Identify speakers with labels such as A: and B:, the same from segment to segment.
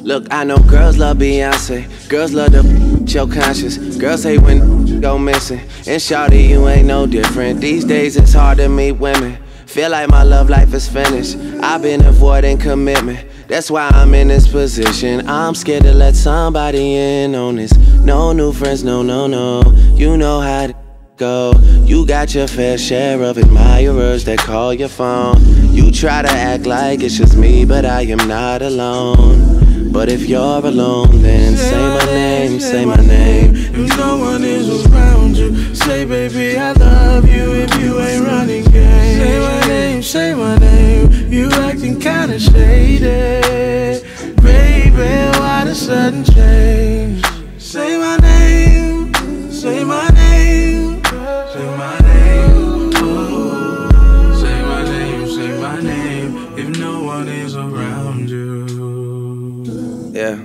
A: Look, I know girls love Beyonce, girls love the your conscience, girls hate when go missing. And shawty, you ain't no different. These days it's hard to meet women. Feel like my love life is finished. I've been avoiding commitment. That's why I'm in this position. I'm scared to let somebody in on this. No new friends, no, no, no. You know how to go. You got your fair share of admirers that call your phone. You try to act like it's just me, but I am not alone. But if you're alone, then say my name, say my name.
B: If no one is around you, say baby I love you if you ain't running game. Say my name, say my name. You acting kinda shady, baby, why the sudden change? Say my name, say my name, say my name, oh. Say my name, say my name. If no one is around you.
A: Yeah,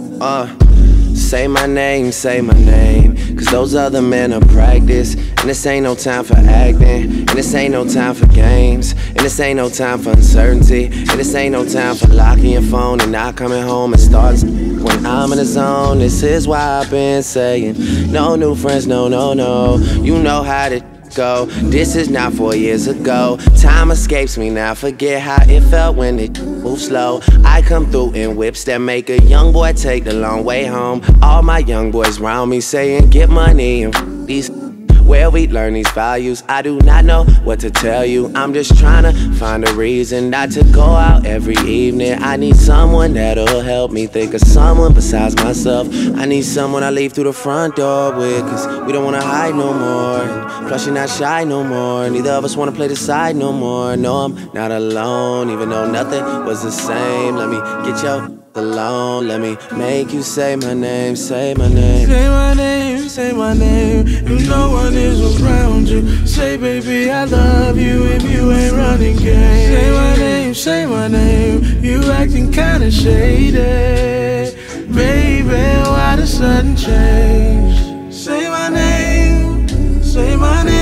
A: say my name, say my name. Cause those other men are practice. And this ain't no time for acting. And this ain't no time for games. And this ain't no time for uncertainty. And this ain't no time for locking your phone and not coming home and starting. When I'm in the zone, this is why I've been saying no new friends, no, no, no. You know how to go. This is not 4 years ago. Time escapes me now. Forget how it felt when it moved slow. I come through in whips that make a young boy take the long way home. All my young boys round me saying get money and these. Where we learn these values, I do not know what to tell you. I'm just trying to find a reason not to go out every evening. I need someone that'll help me think of someone besides myself. I need someone I leave through the front door with, cause we don't wanna hide no more. And plus you're not shy no more. Neither of us wanna play the side no more. No, I'm not alone, even though nothing was the same. Let me get your alone. Let me make you say my name, say my name.
B: Say my name, say my name. If no one is around you, say baby I love you if you ain't running game. Say my name, say my name. You acting kinda shady, baby, why the sudden change? Say my name, say my name.